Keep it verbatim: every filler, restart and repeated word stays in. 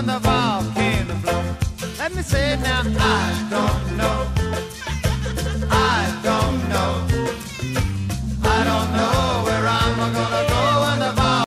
when the volcano blows. Let me say it now, I don't